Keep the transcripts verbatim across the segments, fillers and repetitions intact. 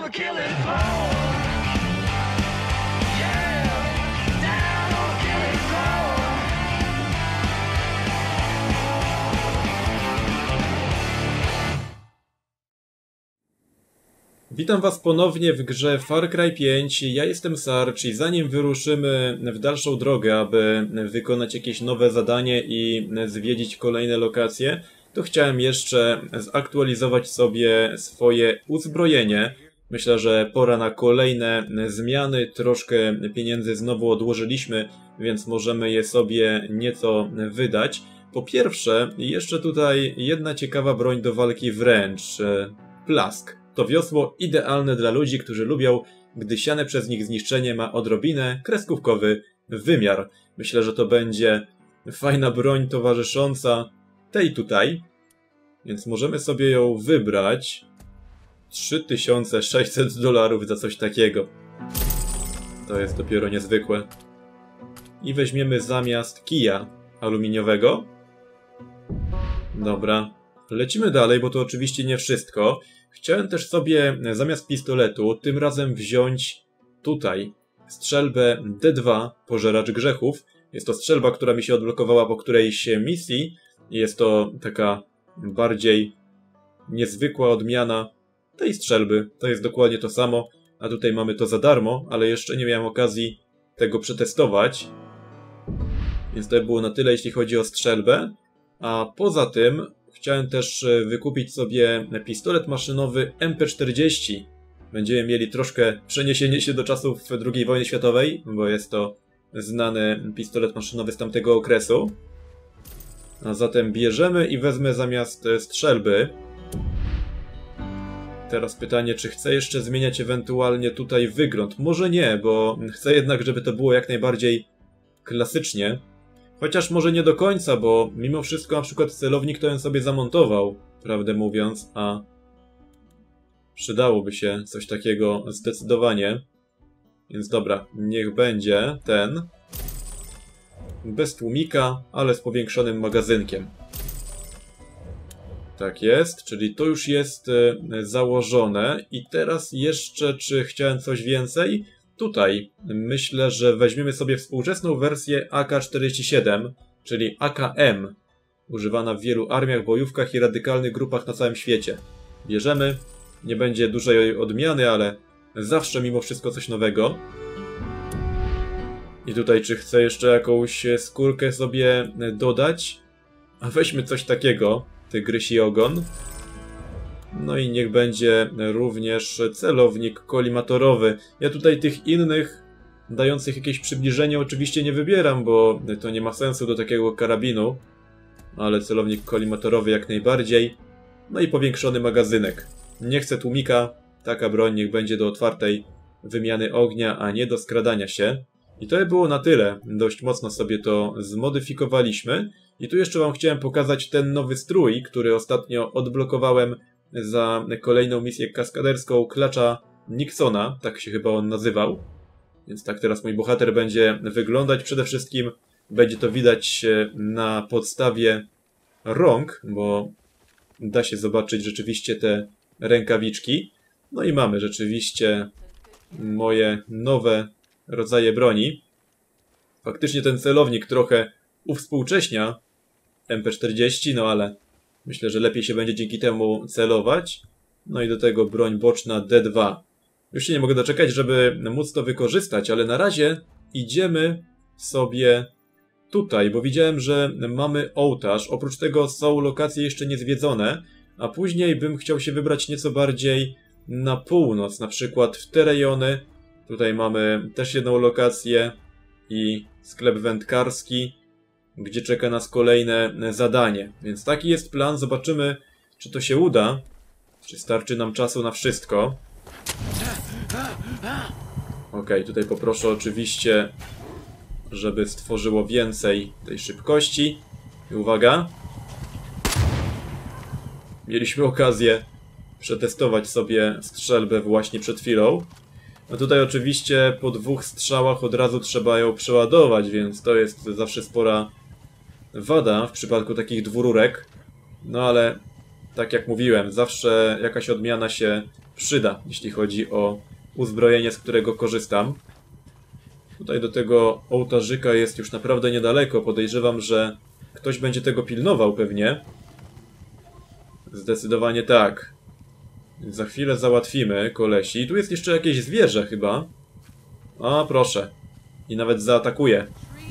the killing floor. Yeah, down on the killing floor. Witam was ponownie w grze Far Cry pięć. Ja jestem Sarge i zanim wyruszymy w dalszą drogę, aby wykonać jakieś nowe zadanie i zwiedzić kolejne lokacje, to chciałem jeszcze zaktualizować sobie swoje uzbrojenie. Myślę, że pora na kolejne zmiany. Troszkę pieniędzy znowu odłożyliśmy, więc możemy je sobie nieco wydać. Po pierwsze, jeszcze tutaj jedna ciekawa broń do walki wręcz. Plask. To wiosło idealne dla ludzi, którzy lubią, gdy siane przez nich zniszczenie ma odrobinę kreskówkowy wymiar. Myślę, że to będzie fajna broń towarzysząca tej tutaj. Więc możemy sobie ją wybrać. trzy tysiące sześćset dolarów za coś takiego. To jest dopiero niezwykłe. I weźmiemy zamiast kija aluminiowego. Dobra. Lecimy dalej, bo to oczywiście nie wszystko. Chciałem też sobie zamiast pistoletu tym razem wziąć tutaj strzelbę D dwa, pożeracz grzechów. Jest to strzelba, która mi się odblokowała po którejś misji. Jest to taka bardziej niezwykła odmiana tej strzelby. To jest dokładnie to samo, a tutaj mamy to za darmo, ale jeszcze nie miałem okazji tego przetestować. Więc to było na tyle, jeśli chodzi o strzelbę. A poza tym chciałem też wykupić sobie pistolet maszynowy M P czterdzieści. Będziemy mieli troszkę przeniesienie się do czasów drugiej wojny światowej, bo jest to znany pistolet maszynowy z tamtego okresu. A zatem bierzemy i wezmę zamiast strzelby. Teraz pytanie, czy chcę jeszcze zmieniać ewentualnie tutaj wygląd? Może nie, bo chcę jednak, żeby to było jak najbardziej klasycznie. Chociaż może nie do końca, bo mimo wszystko na przykład celownik to bym sobie zamontował, prawdę mówiąc, a przydałoby się coś takiego zdecydowanie. Więc dobra, niech będzie ten. Bez tłumika, ale z powiększonym magazynkiem. Tak jest, czyli to już jest e, założone. I teraz jeszcze, czy chciałem coś więcej? Tutaj myślę, że weźmiemy sobie współczesną wersję A K czterdzieści siedem, czyli A K M, używana w wielu armiach, bojówkach i radykalnych grupach na całym świecie. Bierzemy, nie będzie dużej odmiany, ale zawsze mimo wszystko coś nowego. I tutaj czy chcę jeszcze jakąś skórkę sobie dodać? A weźmy coś takiego, tygrysi ogon. No i niech będzie również celownik kolimatorowy. Ja tutaj tych innych, dających jakieś przybliżenie oczywiście nie wybieram, bo to nie ma sensu do takiego karabinu. Ale celownik kolimatorowy jak najbardziej. No i powiększony magazynek. Nie chcę tłumika, taka broń niech będzie do otwartej wymiany ognia, a nie do skradania się. I to było na tyle. Dość mocno sobie to zmodyfikowaliśmy. I tu jeszcze wam chciałem pokazać ten nowy strój, który ostatnio odblokowałem za kolejną misję kaskaderską klacza Nixona, tak się chyba on nazywał. Więc tak teraz mój bohater będzie wyglądać. Przede wszystkim będzie to widać na podstawie rąk, bo da się zobaczyć rzeczywiście te rękawiczki. No i mamy rzeczywiście moje nowe rodzaje broni. Faktycznie ten celownik trochę uwspółcześnia M P czterdzieści, no ale myślę, że lepiej się będzie dzięki temu celować. No i do tego broń boczna D dwa. Już się nie mogę doczekać, żeby móc to wykorzystać, ale na razie idziemy sobie tutaj, bo widziałem, że mamy ołtarz. Oprócz tego są lokacje jeszcze niezwiedzone, a później bym chciał się wybrać nieco bardziej na północ, na przykład w te rejony. Tutaj mamy też jedną lokację i sklep wędkarski, gdzie czeka nas kolejne zadanie. Więc taki jest plan. Zobaczymy, czy to się uda. Czy starczy nam czasu na wszystko. Ok, tutaj poproszę oczywiście, żeby stworzyło więcej tej szybkości. I uwaga. Mieliśmy okazję przetestować sobie strzelbę właśnie przed chwilą. No tutaj oczywiście po dwóch strzałach od razu trzeba ją przeładować, więc to jest zawsze spora wada w przypadku takich dwururek. No ale tak jak mówiłem, zawsze jakaś odmiana się przyda, jeśli chodzi o uzbrojenie, z którego korzystam. Tutaj do tego ołtarzyka jest już naprawdę niedaleko. Podejrzewam, że ktoś będzie tego pilnował pewnie. Zdecydowanie tak. Więc za chwilę załatwimy kolesi. Tu jest jeszcze jakieś zwierzę chyba. A, proszę. I nawet zaatakuje.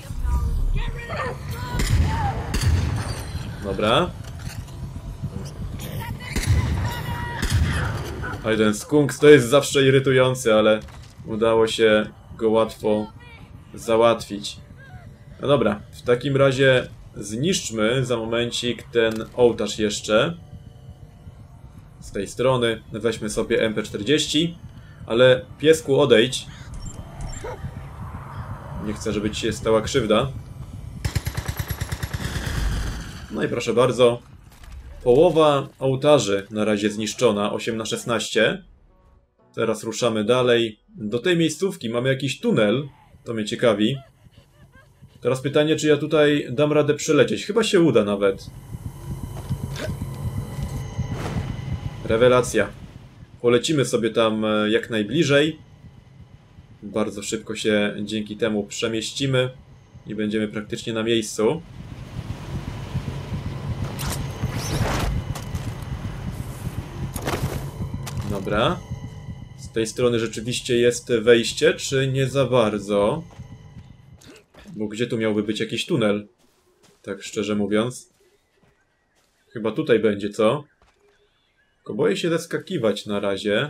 Dobra. Ale ten skunks to jest zawsze irytujący, ale udało się go łatwo załatwić. No dobra, w takim razie zniszczmy za momencik ten ołtarz jeszcze. Z tej strony weźmy sobie M P czterdzieści, ale piesku odejdź. Nie chcę, żeby ci się stała krzywda. No i proszę bardzo. Połowa ołtarzy na razie zniszczona, osiem na szesnaście. Teraz ruszamy dalej. Do tej miejscówki mamy jakiś tunel. To mnie ciekawi. Teraz pytanie, czy ja tutaj dam radę przelecieć. Chyba się uda nawet. Rewelacja. Polecimy sobie tam jak najbliżej. Bardzo szybko się dzięki temu przemieścimy i będziemy praktycznie na miejscu. Dobra. Z tej strony rzeczywiście jest wejście, czy nie za bardzo? Bo gdzie tu miałby być jakiś tunel? Tak szczerze mówiąc. Chyba tutaj będzie, co? Tylko boję się zeskakiwać na razie.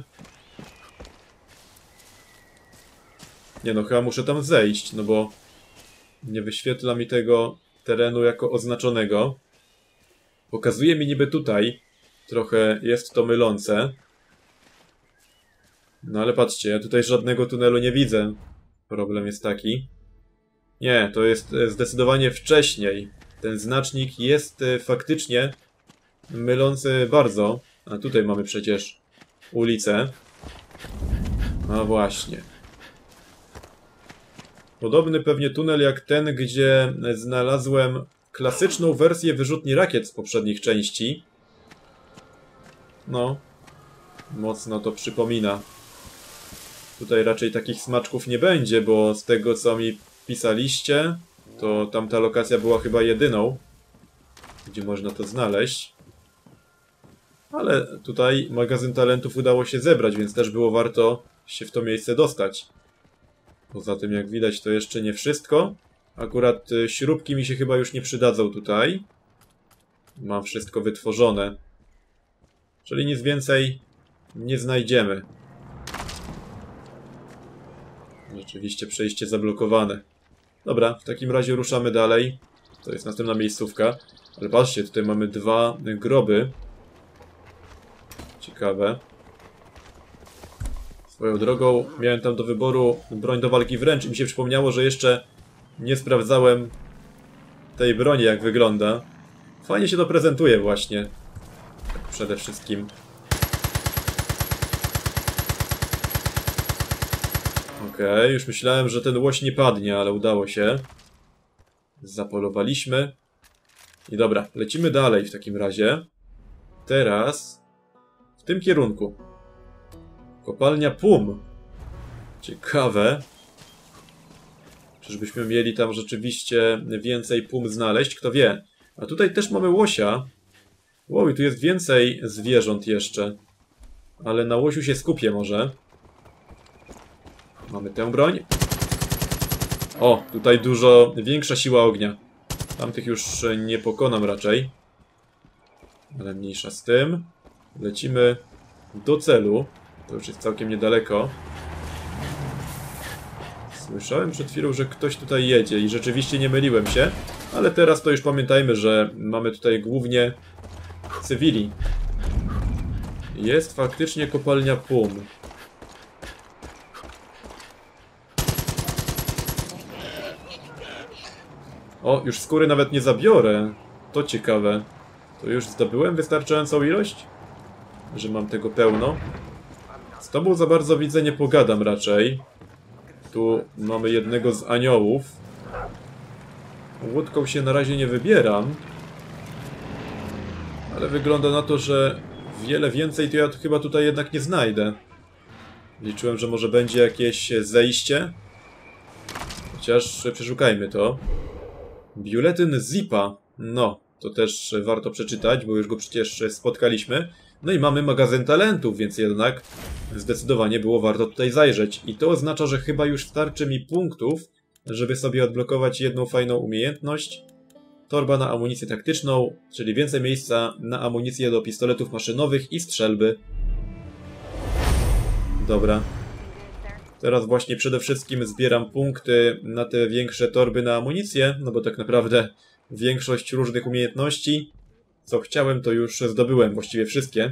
Nie no, chyba muszę tam zejść, no bo nie wyświetla mi tego terenu jako oznaczonego. Pokazuje mi niby tutaj. Trochę jest to mylące. No ale patrzcie, ja tutaj żadnego tunelu nie widzę. Problem jest taki. Nie, to jest zdecydowanie wcześniej. Ten znacznik jest faktycznie mylący bardzo. A tutaj mamy przecież ulicę. No właśnie. Podobny pewnie tunel jak ten, gdzie znalazłem klasyczną wersję wyrzutni rakiet z poprzednich części. No. Mocno to przypomina. Tutaj raczej takich smaczków nie będzie, bo z tego co mi pisaliście, to tamta lokacja była chyba jedyną, gdzie można to znaleźć. Ale tutaj magazyn talentów udało się zebrać, więc też było warto się w to miejsce dostać. Poza tym, jak widać, to jeszcze nie wszystko. Akurat śrubki mi się chyba już nie przydadzą tutaj. Mam wszystko wytworzone. Czyli nic więcej nie znajdziemy. Rzeczywiście przejście zablokowane. Dobra, w takim razie ruszamy dalej. To jest następna miejscówka. Ale patrzcie, tutaj mamy dwa groby. Ciekawe. Swoją drogą miałem tam do wyboru broń do walki wręcz i mi się przypomniało, że jeszcze nie sprawdzałem tej broni, jak wygląda. Fajnie się to prezentuje właśnie. Tak przede wszystkim. Okej, okay, już myślałem, że ten łoś nie padnie, ale udało się. Zapolowaliśmy. I dobra, lecimy dalej w takim razie. Teraz w tym kierunku. Kopalnia Pum. Ciekawe. Czyżbyśmy mieli tam rzeczywiście więcej pum znaleźć? Kto wie. A tutaj też mamy łosia. Wow, i tu jest więcej zwierząt jeszcze. Ale na łosiu się skupię może. Mamy tę broń. O, tutaj dużo większa siła ognia. Tamtych już nie pokonam raczej. Ale mniejsza z tym. Lecimy do celu. To już jest całkiem niedaleko. Słyszałem przed chwilą, że ktoś tutaj jedzie i rzeczywiście nie myliłem się. Ale teraz to już pamiętajmy, że mamy tutaj głównie cywili. Jest faktycznie kopalnia Pum. O, już skóry nawet nie zabiorę. To ciekawe. To już zdobyłem wystarczającą ilość? Że mam tego pełno. Z tobą za bardzo widzę nie pogadam raczej. Tu mamy jednego z aniołów. Łódką się na razie nie wybieram. Ale wygląda na to, że wiele więcej to ja chyba tutaj jednak nie znajdę. Liczyłem, że może będzie jakieś zejście. Chociaż przeszukajmy to. Biuletyn Zipa. No, to też warto przeczytać, bo już go przecież spotkaliśmy. No i mamy magazyn talentów, więc jednak zdecydowanie było warto tutaj zajrzeć. I to oznacza, że chyba już starczy mi punktów, żeby sobie odblokować jedną fajną umiejętność. Torba na amunicję taktyczną, czyli więcej miejsca na amunicję do pistoletów maszynowych i strzelby. Dobra. Teraz właśnie przede wszystkim zbieram punkty na te większe torby na amunicję, no bo tak naprawdę większość różnych umiejętności, co chciałem, to już zdobyłem, właściwie wszystkie.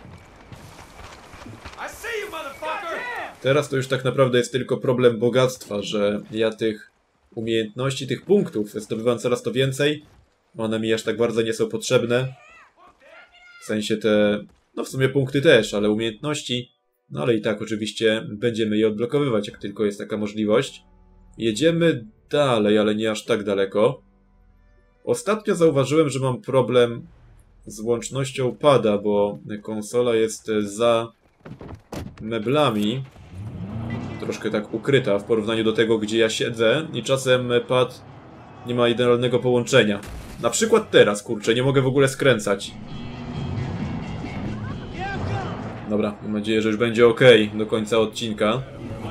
Teraz to już tak naprawdę jest tylko problem bogactwa, że ja tych umiejętności, tych punktów zdobywam coraz to więcej. One mi aż tak bardzo nie są potrzebne. W sensie te, no w sumie punkty też, ale umiejętności. No ale i tak oczywiście będziemy je odblokowywać, jak tylko jest taka możliwość. Jedziemy dalej, ale nie aż tak daleko. Ostatnio zauważyłem, że mam problem z łącznością pada, bo konsola jest za meblami. Troszkę tak ukryta w porównaniu do tego, gdzie ja siedzę i czasem pad nie ma idealnego połączenia. Na przykład teraz, kurczę, nie mogę w ogóle skręcać. Dobra, mam nadzieję, że już będzie ok do końca odcinka.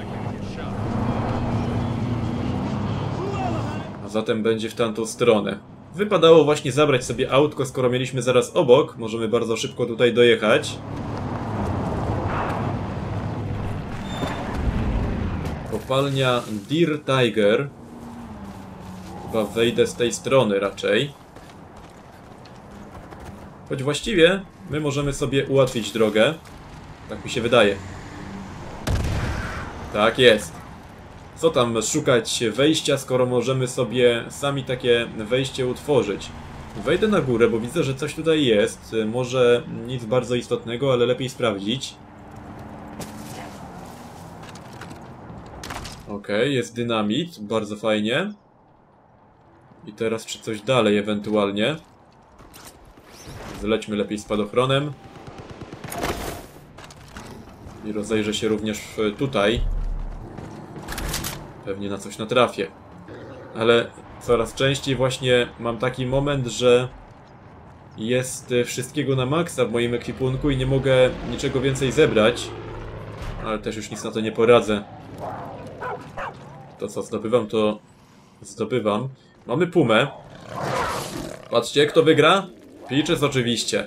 A zatem będzie w tamtą stronę. Wypadało właśnie zabrać sobie autko, skoro mieliśmy zaraz obok. Możemy bardzo szybko tutaj dojechać. Kopalnia Deer Tiger. Chyba wejdę z tej strony raczej. Choć właściwie my możemy sobie ułatwić drogę. Tak mi się wydaje. Tak jest. Co tam szukać wejścia, skoro możemy sobie sami takie wejście utworzyć? Wejdę na górę, bo widzę, że coś tutaj jest. Może nic bardzo istotnego, ale lepiej sprawdzić. Okej, okay, jest dynamit. Bardzo fajnie. I teraz czy coś dalej ewentualnie. Zlećmy lepiej spadochronem. I rozejrzę się również tutaj. Pewnie na coś natrafię. Ale coraz częściej właśnie mam taki moment, że jest wszystkiego na maksa w moim ekwipunku i nie mogę niczego więcej zebrać. Ale też już nic na to nie poradzę. To co zdobywam, to zdobywam. Mamy Pumę. Patrzcie, kto wygra? Peaches oczywiście.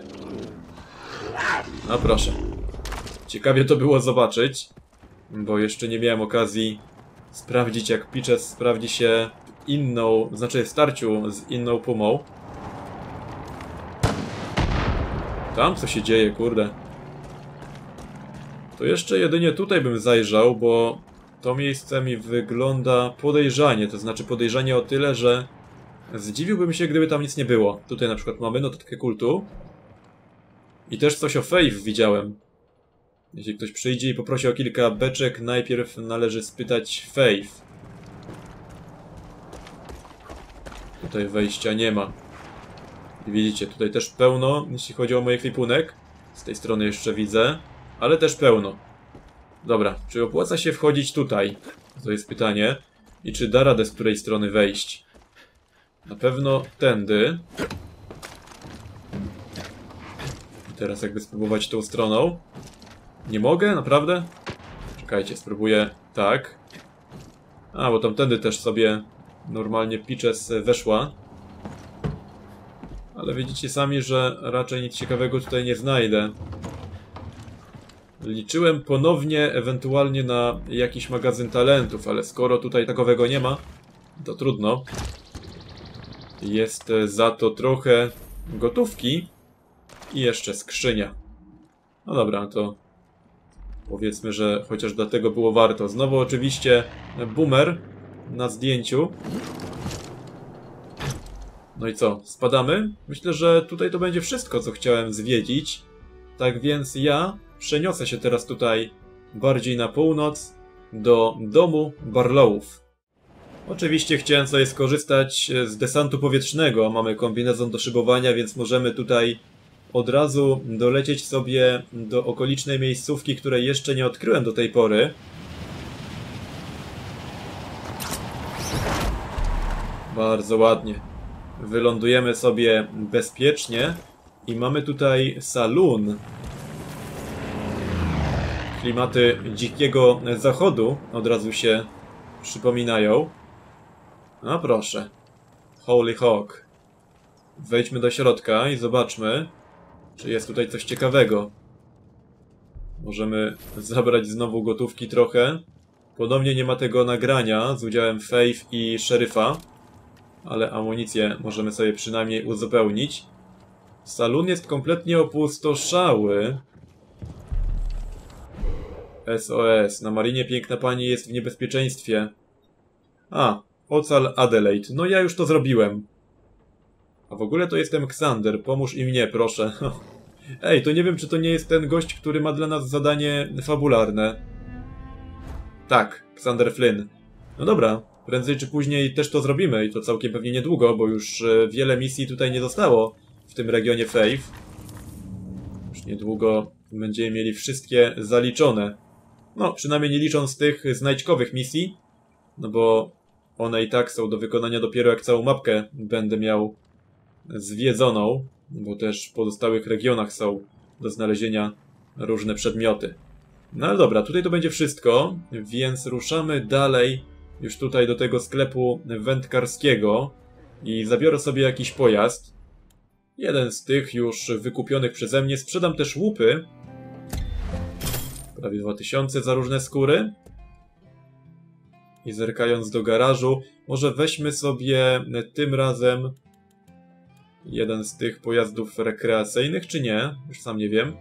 No proszę. Ciekawie to było zobaczyć, bo jeszcze nie miałem okazji sprawdzić, jak Peaches sprawdzi się inną, znaczy w starciu z inną Pumą. Tam co się dzieje, kurde. To jeszcze jedynie tutaj bym zajrzał, bo to miejsce mi wygląda podejrzanie, to znaczy podejrzanie o tyle, że zdziwiłbym się, gdyby tam nic nie było. Tutaj na przykład mamy notatkę kultu. I też coś o Faith widziałem. Jeśli ktoś przyjdzie i poprosi o kilka beczek, najpierw należy spytać Faith. Tutaj wejścia nie ma. I widzicie, tutaj też pełno, jeśli chodzi o mój ekwipunek. Z tej strony jeszcze widzę, ale też pełno. Dobra, czy opłaca się wchodzić tutaj? To jest pytanie. I czy da radę z której strony wejść? Na pewno tędy. I teraz jakby spróbować tą stroną. Nie mogę? Naprawdę? Czekajcie, spróbuję tak. A, bo tamtędy też sobie normalnie Peaches weszła. Ale widzicie sami, że raczej nic ciekawego tutaj nie znajdę. Liczyłem ponownie ewentualnie na jakiś magazyn talentów, ale skoro tutaj takowego nie ma, to trudno. Jest za to trochę gotówki i jeszcze skrzynia. No dobra, to powiedzmy, że chociaż dlatego było warto. Znowu oczywiście boomer na zdjęciu. No i co? Spadamy? Myślę, że tutaj to będzie wszystko, co chciałem zwiedzić. Tak więc ja przeniosę się teraz tutaj bardziej na północ do domu Barlowów. Oczywiście chciałem sobie skorzystać z desantu powietrznego. Mamy kombinezon do szybowania, więc możemy tutaj od razu dolecieć sobie do okolicznej miejscówki, której jeszcze nie odkryłem do tej pory. Bardzo ładnie. Wylądujemy sobie bezpiecznie i mamy tutaj saloon. Klimaty dzikiego zachodu od razu się przypominają. No proszę. Holy Hawk. Wejdźmy do środka i zobaczmy, czy jest tutaj coś ciekawego. Możemy zabrać znowu gotówki trochę. Podobnie nie ma tego nagrania z udziałem Faith i szeryfa, ale amunicję możemy sobie przynajmniej uzupełnić. Salon jest kompletnie opustoszały. S O S. Na marinie piękna pani jest w niebezpieczeństwie. A, ocal Adelaide. No ja już to zrobiłem. A w ogóle to jestem Xander. Pomóż i mnie, proszę. Ej, to nie wiem, czy to nie jest ten gość, który ma dla nas zadanie fabularne. Tak, Xander Flynn. No dobra, prędzej czy później też to zrobimy i to całkiem pewnie niedługo, bo już wiele misji tutaj nie zostało w tym regionie Faith. Już niedługo będziemy mieli wszystkie zaliczone. No, przynajmniej nie licząc tych znajdźkowych misji, no bo one i tak są do wykonania dopiero jak całą mapkę będę miał zwiedzoną, bo też w pozostałych regionach są do znalezienia różne przedmioty. No ale dobra, tutaj to będzie wszystko, więc ruszamy dalej już tutaj do tego sklepu wędkarskiego i zabiorę sobie jakiś pojazd. Jeden z tych już wykupionych przeze mnie. Sprzedam też łupy. Prawie dwa tysiące za różne skóry. I zerkając do garażu, może weźmy sobie tym razem jeden z tych pojazdów rekreacyjnych, czy nie? Już sam nie wiem.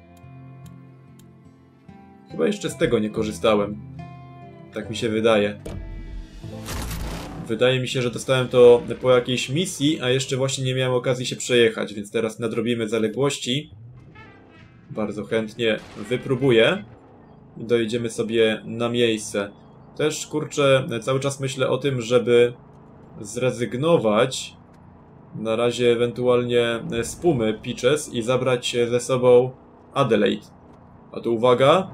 Chyba jeszcze z tego nie korzystałem. Tak mi się wydaje. Wydaje mi się, że dostałem to po jakiejś misji, a jeszcze właśnie nie miałem okazji się przejechać, więc teraz nadrobimy zaległości. Bardzo chętnie wypróbuję. I dojedziemy sobie na miejsce. Też, kurczę, cały czas myślę o tym, żeby zrezygnować na razie ewentualnie z Pumy Peaches i zabrać ze sobą Adelaide. A tu uwaga.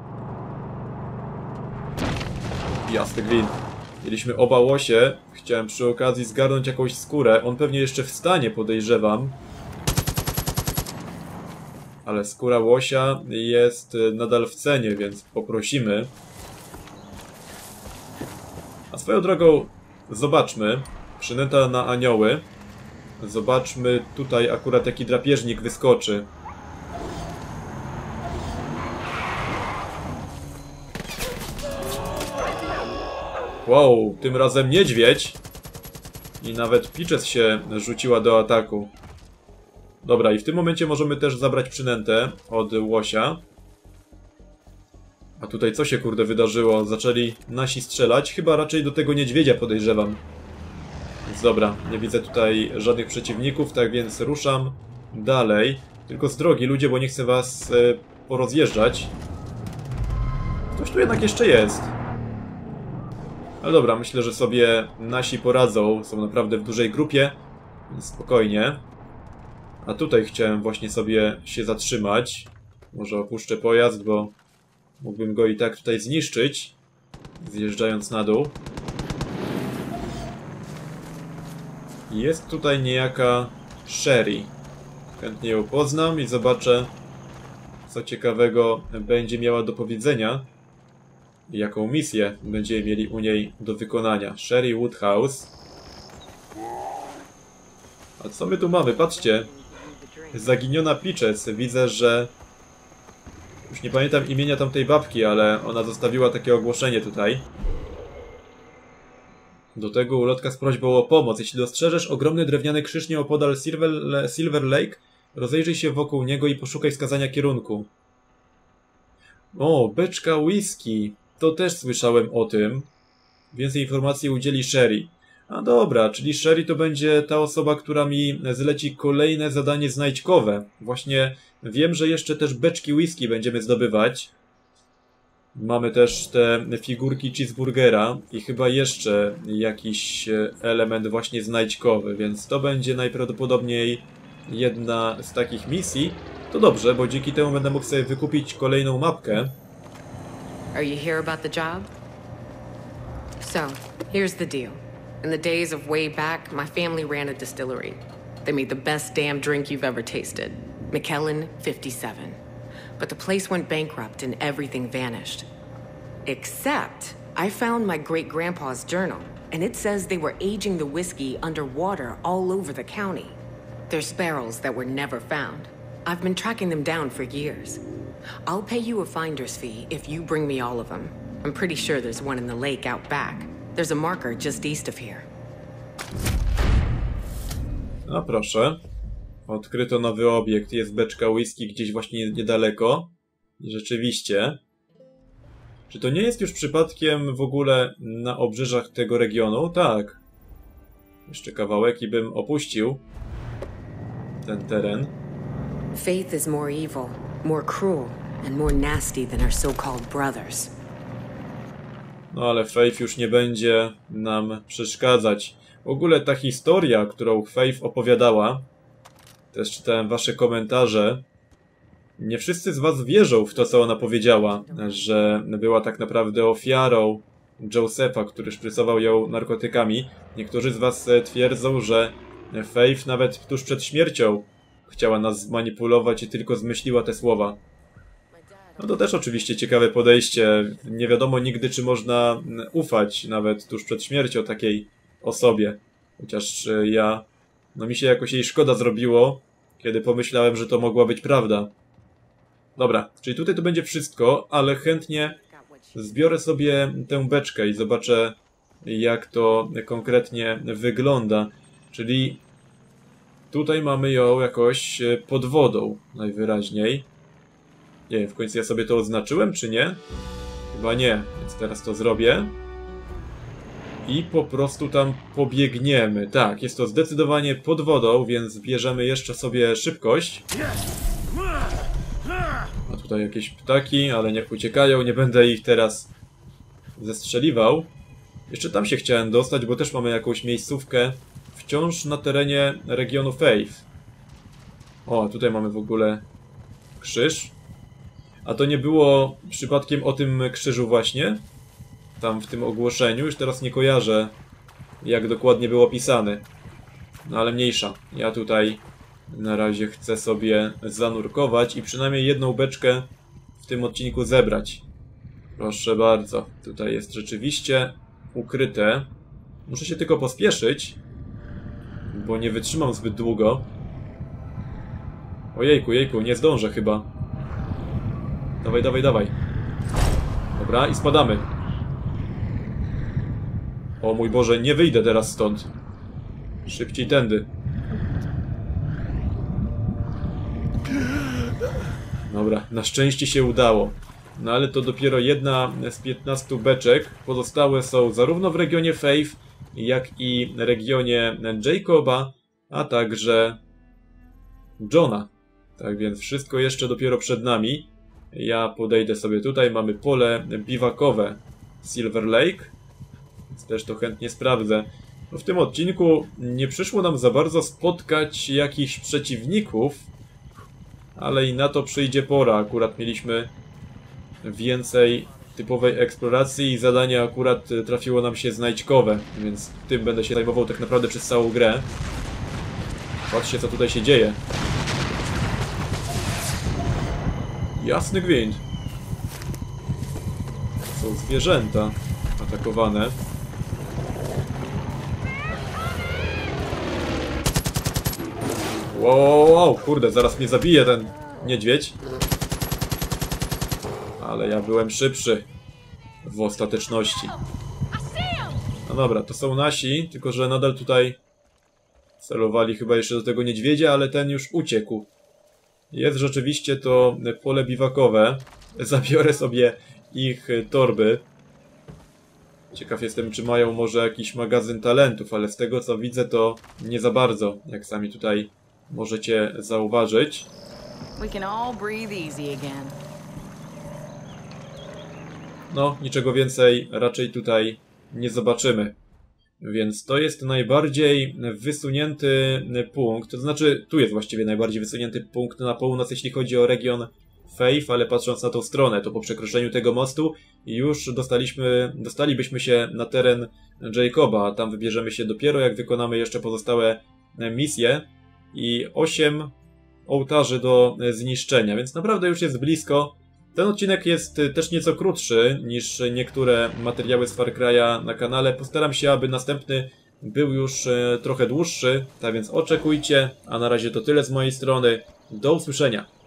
Jasny gwint. Mieliśmy oba łosie. Chciałem przy okazji zgarnąć jakąś skórę. On pewnie jeszcze wstanie, podejrzewam. Ale skóra łosia jest nadal w cenie, więc poprosimy. A swoją drogą zobaczmy. Przynęta na anioły. Zobaczmy tutaj akurat jaki drapieżnik wyskoczy. Wow, tym razem niedźwiedź. I nawet Peaches się rzuciła do ataku. Dobra, i w tym momencie możemy też zabrać przynętę od łosia. A tutaj co się kurde wydarzyło? Zaczęli nasi strzelać? Chyba raczej do tego niedźwiedzia podejrzewam. Więc dobra, nie widzę tutaj żadnych przeciwników, tak więc ruszam dalej. Tylko z drogi ludzie, bo nie chcę was e, porozjeżdżać. Ktoś tu jednak jeszcze jest. Ale dobra, myślę, że sobie nasi poradzą. Są naprawdę w dużej grupie, więc spokojnie. A tutaj chciałem właśnie sobie się zatrzymać. Może opuszczę pojazd, bo mógłbym go i tak tutaj zniszczyć, zjeżdżając na dół. Jest tutaj niejaka Sherry. Chętnie ją poznam i zobaczę, co ciekawego będzie miała do powiedzenia. I jaką misję będziemy mieli u niej do wykonania. Sherry Woodhouse. A co my tu mamy? Patrzcie. Zaginiona Peaches. Widzę, że... Już nie pamiętam imienia tamtej babki, ale ona zostawiła takie ogłoszenie tutaj. Do tego ulotka z prośbą o pomoc. Jeśli dostrzeżesz ogromny drewniany krzyż nieopodal Silver, Silver Lake, rozejrzyj się wokół niego i poszukaj wskazania kierunku. O, beczka whisky. To też słyszałem o tym. Więcej informacji udzieli Sherry. A dobra, czyli Sherry to będzie ta osoba, która mi zleci kolejne zadanie znajdźkowe. Właśnie wiem, że jeszcze też beczki whisky będziemy zdobywać. Mamy też te figurki cheeseburgera i chyba jeszcze jakiś element właśnie znajdźkowy, więc to będzie najprawdopodobniej jedna z takich misji. To dobrze, bo dzięki temu będę mógł sobie wykupić kolejną mapkę. Are you here about the job? So, here's the deal. In the days of way back, my family ran a distillery. They made the best damn drink you've ever tasted. McKellen fifty-seven. But the place went bankrupt and everything vanished. Except, I found my great-grandpa's journal, and it says they were aging the whiskey underwater all over the county. There's barrels that were never found. I've been tracking them down for years. I'll pay you a finder's fee if you bring me all of them. I'm pretty sure there's one in the lake out back. There's a marker just east of here. No proszę. Odkryto nowy obiekt. Jest beczka whisky gdzieś właśnie niedaleko. I rzeczywiście. Czy to nie jest już przypadkiem w ogóle na obrzeżach tego regionu? Tak. Jeszcze kawałek i bym opuścił ten teren. Faith is more evil, more cruel, and more nasty than our so-called brothers. No ale Faith już nie będzie nam przeszkadzać. W ogóle ta historia, którą Faith opowiadała, też czytałem wasze komentarze, nie wszyscy z was wierzą w to, co ona powiedziała, że była tak naprawdę ofiarą Josepha, który szprycował ją narkotykami. Niektórzy z was twierdzą, że Faith nawet tuż przed śmiercią chciała nas zmanipulować i tylko zmyśliła te słowa. No to też oczywiście ciekawe podejście. Nie wiadomo nigdy, czy można ufać nawet tuż przed śmiercią takiej osobie. Chociaż ja... No mi się jakoś jej szkoda zrobiło, kiedy pomyślałem, że to mogła być prawda. Dobra, czyli tutaj to będzie wszystko, ale chętnie zbiorę sobie tę beczkę i zobaczę, jak to konkretnie wygląda. Czyli tutaj mamy ją jakoś pod wodą, najwyraźniej. Nie wiem, w końcu ja sobie to oznaczyłem, czy nie? Chyba nie, więc teraz to zrobię. I po prostu tam pobiegniemy. Tak, jest to zdecydowanie pod wodą, więc bierzemy jeszcze sobie szybkość. A tutaj jakieś ptaki, ale niech uciekają, nie będę ich teraz zestrzeliwał. Jeszcze tam się chciałem dostać, bo też mamy jakąś miejscówkę wciąż na terenie regionu Faith. O, tutaj mamy w ogóle krzyż. A to nie było przypadkiem o tym krzyżu właśnie? Tam w tym ogłoszeniu, już teraz nie kojarzę, jak dokładnie był opisany. No ale mniejsza. Ja tutaj na razie chcę sobie zanurkować i przynajmniej jedną beczkę w tym odcinku zebrać. Proszę bardzo. Tutaj jest rzeczywiście ukryte. Muszę się tylko pospieszyć, bo nie wytrzymam zbyt długo. Ojejku, jejku, nie zdążę chyba. Dawaj, dawaj, dawaj. Dobra, i spadamy. O mój Boże, nie wyjdę teraz stąd. Szybciej tędy. Dobra, na szczęście się udało. No ale to dopiero jedna z piętnastu beczek. Pozostałe są zarówno w regionie Faith, jak i regionie Jacoba, a także Johna. Tak więc wszystko jeszcze dopiero przed nami. Ja podejdę sobie tutaj, mamy pole biwakowe Silver Lake. Więc też to chętnie sprawdzę. No w tym odcinku nie przyszło nam za bardzo spotkać jakichś przeciwników, ale i na to przyjdzie pora. Akurat mieliśmy więcej typowej eksploracji i zadanie akurat trafiło nam się znajdźkowe, więc tym będę się zajmował tak naprawdę przez całą grę. Patrzcie, co tutaj się dzieje. Jasny gwint. Są zwierzęta atakowane. Wow, wow, wow, kurde, zaraz mnie zabije ten niedźwiedź. Ale ja byłem szybszy w ostateczności. No dobra, to są nasi, tylko że nadal tutaj celowali chyba jeszcze do tego niedźwiedzia, ale ten już uciekł. Jest rzeczywiście to pole biwakowe. Zabiorę sobie ich torby. Ciekaw jestem, czy mają może jakiś magazyn talentów, ale z tego co widzę, to nie za bardzo, jak sami tutaj możecie zauważyć. We can all breathe easy again. No, niczego więcej raczej tutaj nie zobaczymy. Więc to jest najbardziej wysunięty punkt, to znaczy tu jest właściwie najbardziej wysunięty punkt na północ, jeśli chodzi o region Faith, ale patrząc na tą stronę, to po przekroczeniu tego mostu już dostaliśmy, dostalibyśmy się na teren Jacoba, a tam wybierzemy się dopiero jak wykonamy jeszcze pozostałe misje i osiem ołtarzy do zniszczenia, więc naprawdę już jest blisko. Ten odcinek jest też nieco krótszy niż niektóre materiały z Far Cry'a na kanale. Postaram się, aby następny był już trochę dłuższy, tak więc oczekujcie, a na razie to tyle z mojej strony. Do usłyszenia!